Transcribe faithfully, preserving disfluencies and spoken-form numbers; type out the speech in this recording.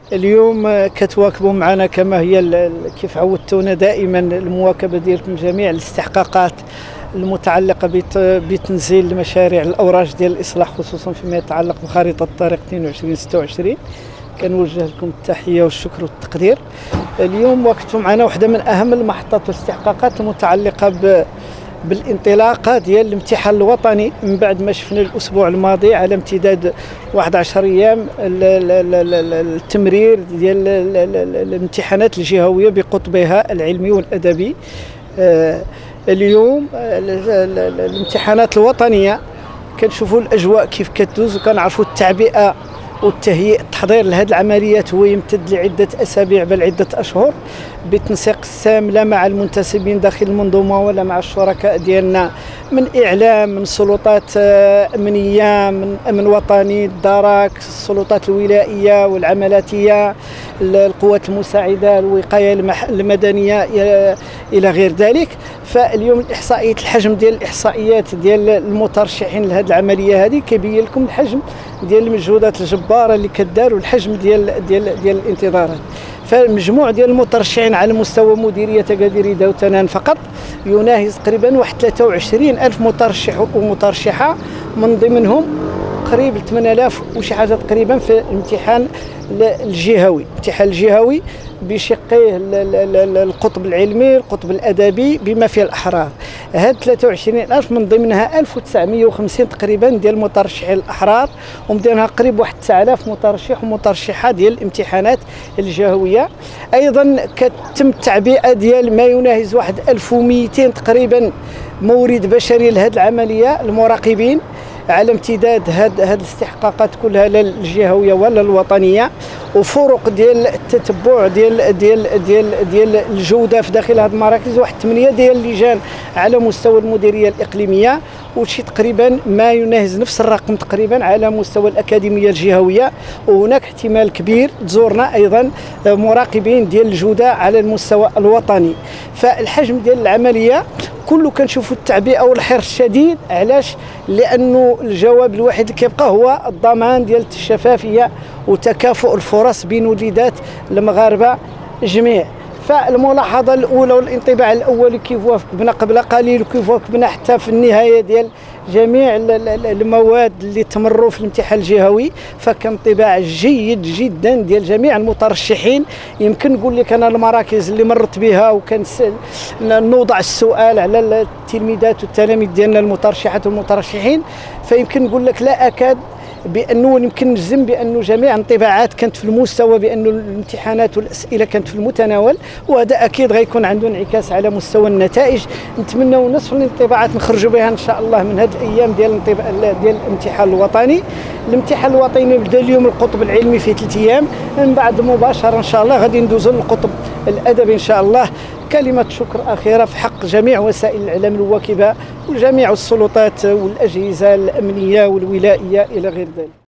اليوم كتواكبوا معنا كما هي كيف عودتونا دائما المواكبه ديالكم جميع الاستحقاقات المتعلقه بتنزيل مشاريع الاوراج ديال الاصلاح، خصوصا فيما يتعلق بخريطه الطريق اثنين وعشرين ستة وعشرين. كنوجه لكم التحيه والشكر والتقدير. اليوم واكبتوا معنا واحده من اهم المحطات والاستحقاقات المتعلقه ب بالانطلاقه ديال الامتحان الوطني من بعد ما شفنا الاسبوع الماضي على امتداد واحد عشر ايام التمرير ديال الامتحانات الجهويه بقطبها العلمي والادبي. اليوم الامتحانات الوطنيه كنشوفوا الاجواء كيف كتدوز، وكنعرفوا التعبئه والتهيئ التحضير لهذه العمليات هو يمتد لعده اسابيع بل عده اشهر بالتنسيق السام لا مع المنتسبين داخل المنظومه ولا مع الشركاء ديالنا من اعلام، من سلطات امنيه، من امن وطني، الدرك، السلطات الولائيه والعملاتيه، القوات المساعده، الوقايه المدنيه الى غير ذلك. فاليوم الاحصائيات الحجم ديال الاحصائيات ديال المترشحين لهذه العمليه هذه كيبين لكم الحجم ديال المجهودات الجباره اللي كدار والحجم ديال ديال ديال الانتظارات. فالمجموع ديال المترشحين على مستوى مديريه اكادير يدا وتنان فقط يناهز تقريبا واحد ثلاثة وعشرين ألف مترشح ومترشحه، من ضمنهم قريب ثمانية آلاف وشي حاجه تقريبا في الامتحان الجهوي. الامتحان الجهوي بشقيه القطب العلمي، القطب الادبي، بما فيه الاحرار. هاد ثلاثة وعشرين ألف من ضمنها ألف وتسعمائة وخمسين تقريبا ديال المترشحين الاحرار، ومن ضمنها قريب واحد تسعة آلاف مترشح ومترشحه ديال الامتحانات الجهويه. ايضا كتم التعبئه ديال ما يناهز واحد ألف ومئتين تقريبا مورد بشري لهذه العمليه، المراقبين على امتداد هاد هاد الاستحقاقات كلها لا الجهويه ولا الوطنيه، وفرق ديال التتبع ديال ديال ديال ديال الجوده في داخل هذه المراكز، واحد ثمانيه ديال اللجان على مستوى المديريه الاقليميه، وشي تقريبا ما يناهز نفس الرقم تقريبا على مستوى الاكاديميه الجهويه. وهناك احتمال كبير تزورنا ايضا مراقبين ديال الجوده على المستوى الوطني. فالحجم ديال العمليه كله كنشوفوا التعبئه والحرص الشديد. علاش؟ لانه الجواب الوحيد اللي كيبقى هو الضمان ديال الشفافيه وتكافؤ الفرص بين وليدات المغاربه جميع. فالملاحظه الاولى والانطباع الاول كيف وافقنا قبل قليل وكيف وافقنا حتى في النهايه ديال جميع المواد اللي تمروا في الامتحان الجهوي، فكان انطباع جيد جدا ديال جميع المترشحين. يمكن نقول لك انا المراكز اللي مرت بها وكان نوضع السؤال على التلميذات والتلاميذ ديالنا المترشحات والمترشحين، فيمكن نقول لك لا اكاد بانه يمكن نجزم بانه جميع الانطباعات كانت في المستوى، بانه الامتحانات والاسئله كانت في المتناول، وهذا اكيد غيكون عنده انعكاس على مستوى النتائج. نتمنوا نصف الانطباعات نخرجوا بها ان شاء الله من هذه الايام ديال الانطباع ديال الامتحان الوطني. الامتحان الوطني بدا اليوم القطب العلمي في ثلاث ايام، من بعد مباشره ان شاء الله غادي ندوزوا للقطب الادبي ان شاء الله. كلمة شكر أخيرة في حق جميع وسائل الإعلام الواكبة وجميع السلطات والأجهزة الأمنية والولائية إلى غير ذلك.